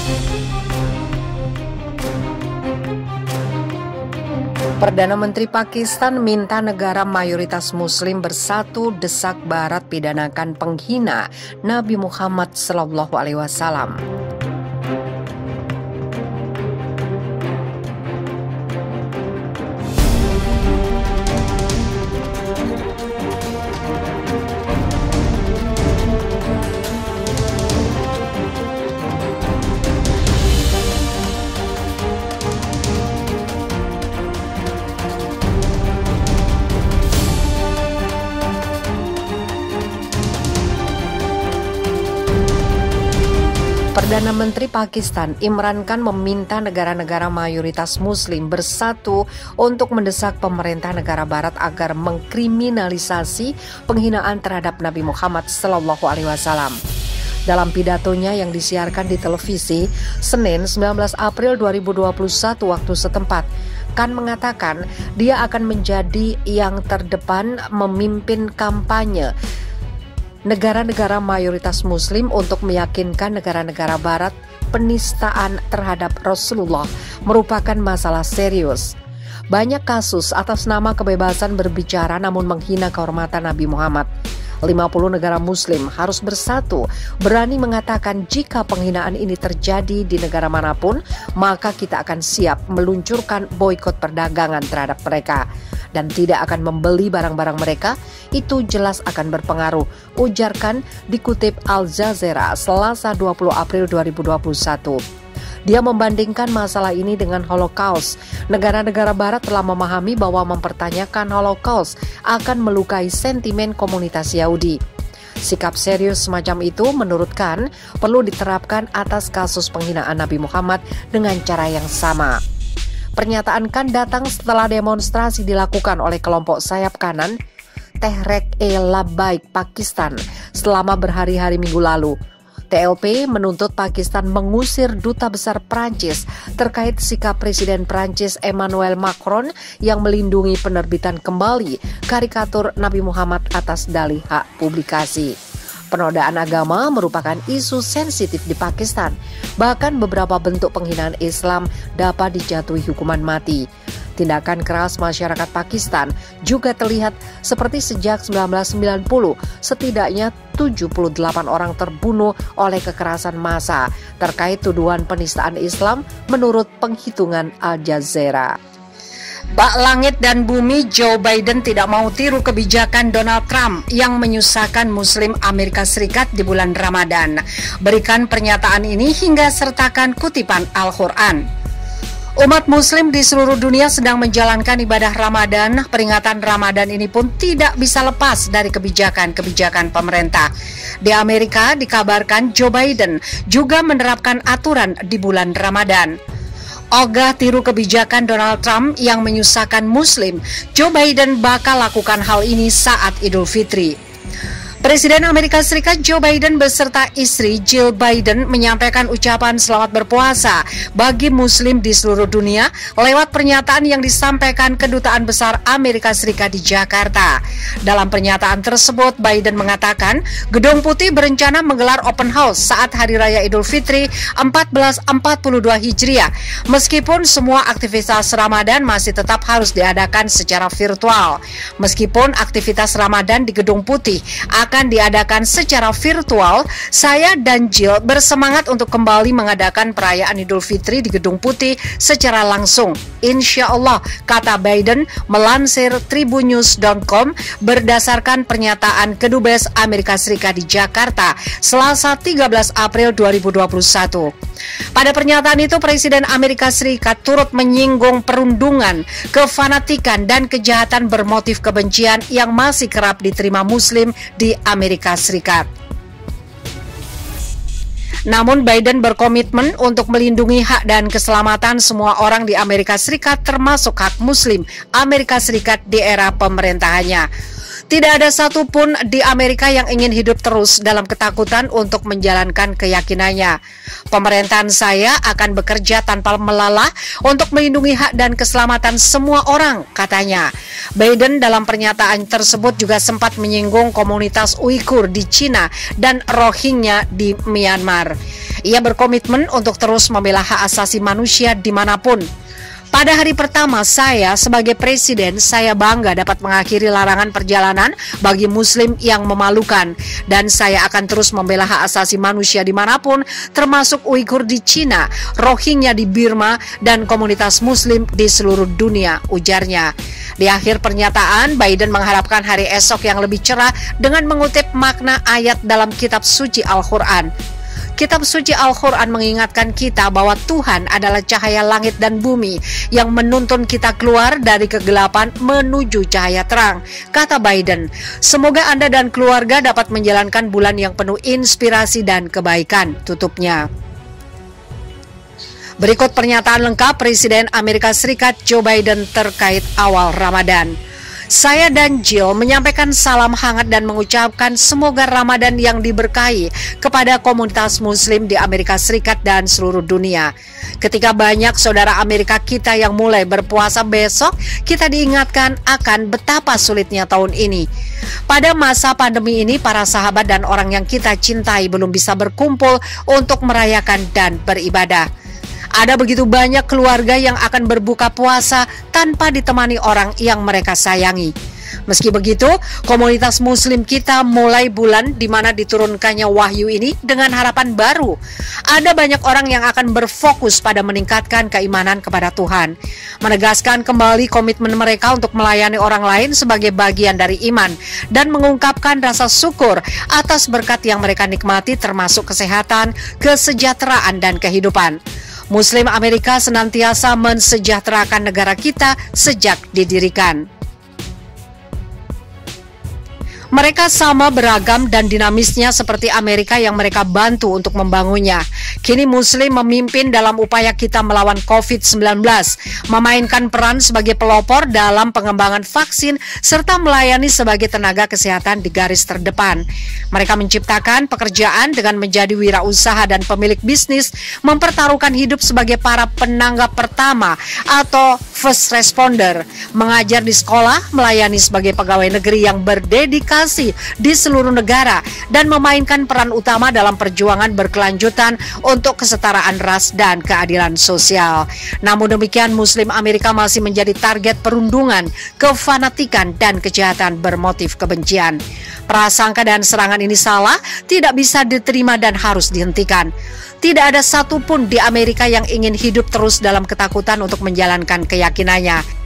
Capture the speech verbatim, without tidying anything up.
Perdana Menteri Pakistan minta negara mayoritas Muslim bersatu desak Barat pidanakan penghina Nabi Muhammad Sallallahu Alaihi Wasallam. Perdana Menteri Pakistan Imran Khan meminta negara-negara mayoritas Muslim bersatu untuk mendesak pemerintah negara Barat agar mengkriminalisasi penghinaan terhadap Nabi Muhammad Sallallahu Alaihi Wasallam. Dalam pidatonya yang disiarkan di televisi Senin sembilan belas April dua ribu dua puluh satu waktu setempat, Khan mengatakan dia akan menjadi yang terdepan memimpin kampanye negara-negara mayoritas Muslim untuk meyakinkan negara-negara Barat penistaan terhadap Rasulullah merupakan masalah serius. Banyak kasus atas nama kebebasan berbicara namun menghina kehormatan Nabi Muhammad. lima puluh negara Muslim harus bersatu, berani mengatakan jika penghinaan ini terjadi di negara manapun, maka kita akan siap meluncurkan boikot perdagangan terhadap mereka dan tidak akan membeli barang-barang mereka. Itu jelas akan berpengaruh, ujarkan dikutip Al Jazeera Selasa dua puluh April dua ribu dua puluh satu. Dia membandingkan masalah ini dengan Holocaust. Negara-negara Barat telah memahami bahwa mempertanyakan Holocaust akan melukai sentimen komunitas Yahudi. Sikap serius semacam itu menurut Khan perlu diterapkan atas kasus penghinaan Nabi Muhammad dengan cara yang sama. Pernyataan Khan datang setelah demonstrasi dilakukan oleh kelompok sayap kanan Tehreek-e-Labbaik Pakistan selama berhari-hari minggu lalu. T L P menuntut Pakistan mengusir duta besar Prancis terkait sikap Presiden Prancis Emmanuel Macron yang melindungi penerbitan kembali karikatur Nabi Muhammad atas dalih hak publikasi. Penodaan agama merupakan isu sensitif di Pakistan. Bahkan beberapa bentuk penghinaan Islam dapat dijatuhi hukuman mati. Tindakan keras masyarakat Pakistan juga terlihat seperti sejak sembilan belas sembilan puluh, setidaknya tujuh puluh delapan orang terbunuh oleh kekerasan massa terkait tuduhan penistaan Islam menurut penghitungan Al Jazeera. Bak langit dan bumi, Joe Biden tidak mau tiru kebijakan Donald Trump yang menyusahkan Muslim Amerika Serikat di bulan Ramadan. Berikan pernyataan ini hingga sertakan kutipan Al-Quran. Umat Muslim di seluruh dunia sedang menjalankan ibadah Ramadan. Peringatan Ramadan ini pun tidak bisa lepas dari kebijakan-kebijakan pemerintah. Di Amerika dikabarkan Joe Biden juga menerapkan aturan di bulan Ramadan. Ogah tiru kebijakan Donald Trump yang menyusahkan Muslim, Joe Biden bakal lakukan hal ini saat Idul Fitri. Presiden Amerika Serikat Joe Biden beserta istri Jill Biden menyampaikan ucapan selamat berpuasa bagi Muslim di seluruh dunia lewat pernyataan yang disampaikan Kedutaan Besar Amerika Serikat di Jakarta. Dalam pernyataan tersebut, Biden mengatakan Gedung Putih berencana menggelar open house saat Hari Raya Idul Fitri seribu empat ratus empat puluh dua Hijriah, meskipun semua aktivitas Ramadan masih tetap harus diadakan secara virtual. Meskipun aktivitas Ramadan di Gedung Putih akan akan diadakan secara virtual, saya dan Jill bersemangat untuk kembali mengadakan perayaan Idul Fitri di Gedung Putih secara langsung. Insya Allah, kata Biden melansir tribunnews dot com berdasarkan pernyataan Kedubes Amerika Serikat di Jakarta, Selasa tiga belas April dua ribu dua puluh satu. Pada pernyataan itu, Presiden Amerika Serikat turut menyinggung perundungan, kefanatikan, dan kejahatan bermotif kebencian yang masih kerap diterima Muslim di Amerika Serikat. Namun Biden berkomitmen untuk melindungi hak dan keselamatan semua orang di Amerika Serikat, termasuk hak Muslim Amerika Serikat di era pemerintahannya. Tidak ada satupun di Amerika yang ingin hidup terus dalam ketakutan untuk menjalankan keyakinannya. Pemerintahan saya akan bekerja tanpa melalah untuk melindungi hak dan keselamatan semua orang, katanya. Biden dalam pernyataan tersebut juga sempat menyinggung komunitas Uighur di Cina dan Rohingya di Myanmar. Ia berkomitmen untuk terus membela hak asasi manusia dimanapun. Pada hari pertama saya sebagai presiden, saya bangga dapat mengakhiri larangan perjalanan bagi muslim yang memalukan. Dan saya akan terus membela hak asasi manusia dimanapun, termasuk Uighur di Cina, Rohingya di Burma, dan komunitas muslim di seluruh dunia, ujarnya. Di akhir pernyataan, Biden mengharapkan hari esok yang lebih cerah dengan mengutip makna ayat dalam kitab suci Al-Quran. Kitab suci Al-Quran mengingatkan kita bahwa Tuhan adalah cahaya langit dan bumi yang menuntun kita keluar dari kegelapan menuju cahaya terang, kata Biden. Semoga Anda dan keluarga dapat menjalankan bulan yang penuh inspirasi dan kebaikan, tutupnya. Berikut pernyataan lengkap Presiden Amerika Serikat Joe Biden terkait awal Ramadan. Saya dan Jill menyampaikan salam hangat dan mengucapkan semoga Ramadan yang diberkahi kepada komunitas muslim di Amerika Serikat dan seluruh dunia. Ketika banyak saudara Amerika kita yang mulai berpuasa besok, kita diingatkan akan betapa sulitnya tahun ini. Pada masa pandemi ini, para sahabat dan orang yang kita cintai belum bisa berkumpul untuk merayakan dan beribadah. Ada begitu banyak keluarga yang akan berbuka puasa tanpa ditemani orang yang mereka sayangi. Meski begitu, komunitas muslim kita mulai bulan di mana diturunkannya wahyu ini dengan harapan baru. Ada banyak orang yang akan berfokus pada meningkatkan keimanan kepada Tuhan, menegaskan kembali komitmen mereka untuk melayani orang lain sebagai bagian dari iman, dan mengungkapkan rasa syukur atas berkat yang mereka nikmati termasuk kesehatan, kesejahteraan, dan kehidupan. Muslim Amerika senantiasa mensejahterakan negara kita sejak didirikan. Mereka sama beragam dan dinamisnya seperti Amerika yang mereka bantu untuk membangunnya. Kini Muslim memimpin dalam upaya kita melawan covid sembilan belas, memainkan peran sebagai pelopor dalam pengembangan vaksin, serta melayani sebagai tenaga kesehatan di garis terdepan. Mereka menciptakan pekerjaan dengan menjadi wirausaha dan pemilik bisnis, mempertaruhkan hidup sebagai para penanggap pertama atau first responder, mengajar di sekolah, melayani sebagai pegawai negeri yang berdedikasi di seluruh negara, dan memainkan peran utama dalam perjuangan berkelanjutan untuk kesetaraan ras dan keadilan sosial. Namun demikian, Muslim Amerika masih menjadi target perundungan, kefanatikan, dan kejahatan bermotif kebencian. Prasangka dan serangan ini salah, tidak bisa diterima dan harus dihentikan. Tidak ada satupun di Amerika yang ingin hidup terus dalam ketakutan untuk menjalankan keyakinannya.